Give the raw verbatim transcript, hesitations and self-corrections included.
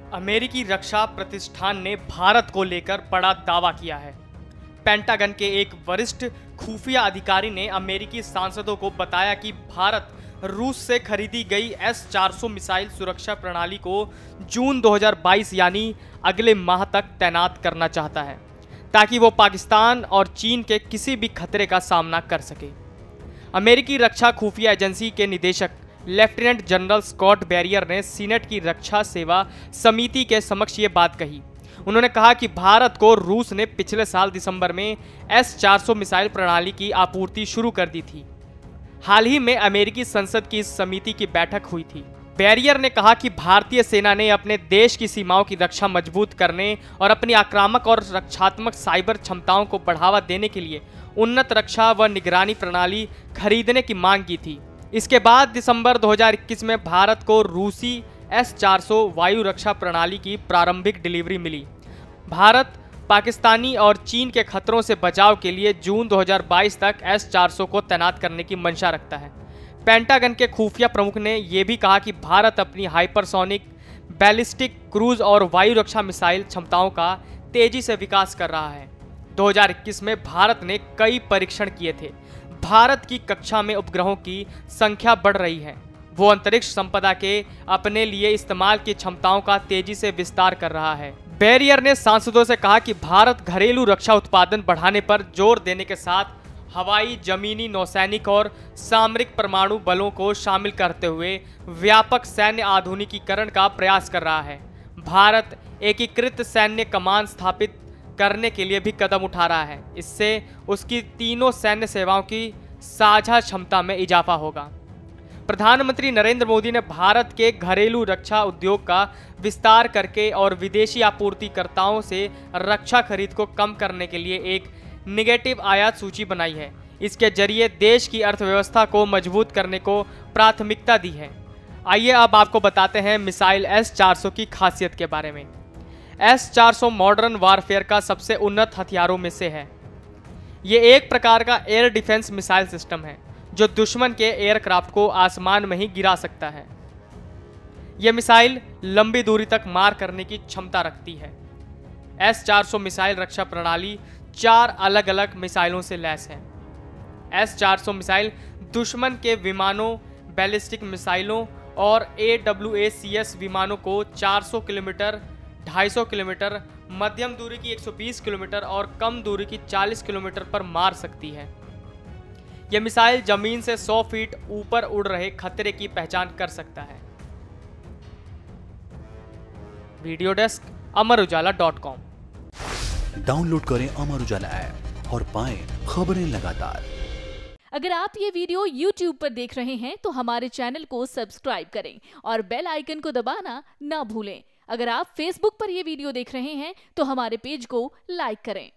अमेरिकी रक्षा प्रतिष्ठान ने भारत को लेकर बड़ा दावा किया है। पेंटागन के एक वरिष्ठ खुफिया अधिकारी ने अमेरिकी सांसदों को बताया कि भारत रूस से खरीदी गई एस चार सौ मिसाइल सुरक्षा प्रणाली को जून दो हज़ार बाईस यानी अगले माह तक तैनात करना चाहता है, ताकि वो पाकिस्तान और चीन के किसी भी खतरे का सामना कर सके। अमेरिकी रक्षा खुफिया एजेंसी के निदेशक लेफ्टिनेंट जनरल स्कॉट बैरियर ने सीनेट की रक्षा सेवा समिति के समक्ष ये बात कही। उन्होंने कहा कि भारत को रूस ने पिछले साल दिसंबर में एस चार सौ मिसाइल प्रणाली की आपूर्ति शुरू कर दी थी। हाल ही में अमेरिकी संसद की इस समिति की बैठक हुई थी। बैरियर ने कहा कि भारतीय सेना ने अपने देश की सीमाओं की रक्षा मजबूत करने और अपनी आक्रामक और रक्षात्मक साइबर क्षमताओं को बढ़ावा देने के लिए उन्नत रक्षा व निगरानी प्रणाली खरीदने की मांग की थी। इसके बाद दिसंबर दो हज़ार इक्कीस में भारत को रूसी एस चार सौ वायु रक्षा प्रणाली की प्रारंभिक डिलीवरी मिली। भारत पाकिस्तानी और चीन के खतरों से बचाव के लिए जून दो हज़ार बाईस तक एस चार सौ को तैनात करने की मंशा रखता है। पेंटागन के खुफिया प्रमुख ने यह भी कहा कि भारत अपनी हाइपरसोनिक, बैलिस्टिक, क्रूज और वायु रक्षा मिसाइल क्षमताओं का तेजी से विकास कर रहा है। दो हज़ार इक्कीस में भारत ने कई परीक्षण किए थे। भारत की कक्षा में उपग्रहों की संख्या बढ़ रही है। वो अंतरिक्ष संपदा के अपने लिए इस्तेमाल की क्षमताओं का तेजी से विस्तार कर रहा है। बैरियर ने सांसदों से कहा कि भारत घरेलू रक्षा उत्पादन बढ़ाने पर जोर देने के साथ हवाई, जमीनी, नौसैनिक और सामरिक परमाणु बलों को शामिल करते हुए व्यापक सैन्य आधुनिकीकरण का प्रयास कर रहा है। भारत एकीकृत सैन्य कमान स्थापित करने के लिए भी कदम उठा रहा है। इससे उसकी तीनों सैन्य सेवाओं की साझा क्षमता में इजाफा होगा। प्रधानमंत्री नरेंद्र मोदी ने भारत के घरेलू रक्षा उद्योग का विस्तार करके और विदेशी आपूर्तिकर्ताओं से रक्षा खरीद को कम करने के लिए एक निगेटिव आयात सूची बनाई है। इसके जरिए देश की अर्थव्यवस्था को मजबूत करने को प्राथमिकता दी है। आइए अब आपको बताते हैं मिसाइल एस चार सौ की खासियत के बारे में। एस चार सौ मॉडर्न वारफेयर का सबसे उन्नत हथियारों में से है। ये एक प्रकार का एयर डिफेंस मिसाइल सिस्टम है जो दुश्मन के एयरक्राफ्ट को आसमान में ही गिरा सकता है। यह मिसाइल लंबी दूरी तक मार करने की क्षमता रखती है। एस चार सौ मिसाइल रक्षा प्रणाली चार अलग अलग मिसाइलों से लैस है। एस चार सौ मिसाइल दुश्मन के विमानों, बैलिस्टिक मिसाइलों और A W A C S विमानों को चार सौ किलोमीटर, ढाई सौ किलोमीटर, मध्यम दूरी की एक सौ बीस किलोमीटर और कम दूरी की चालीस किलोमीटर पर मार सकती है। यह मिसाइल जमीन से सौ फीट ऊपर उड़ रहे खतरे की पहचान कर सकता है। Video desk Amar Ujala dot com. Download करें अमर उजाला ऐप और पाएं खबरें लगातार। अगर आप ये वीडियो यूट्यूब पर देख रहे हैं तो हमारे चैनल को सब्सक्राइब करें और बेल आइकन को दबाना ना भूलें। अगर आप फेसबुक पर यह वीडियो देख रहे हैं तो हमारे पेज को लाइक करें।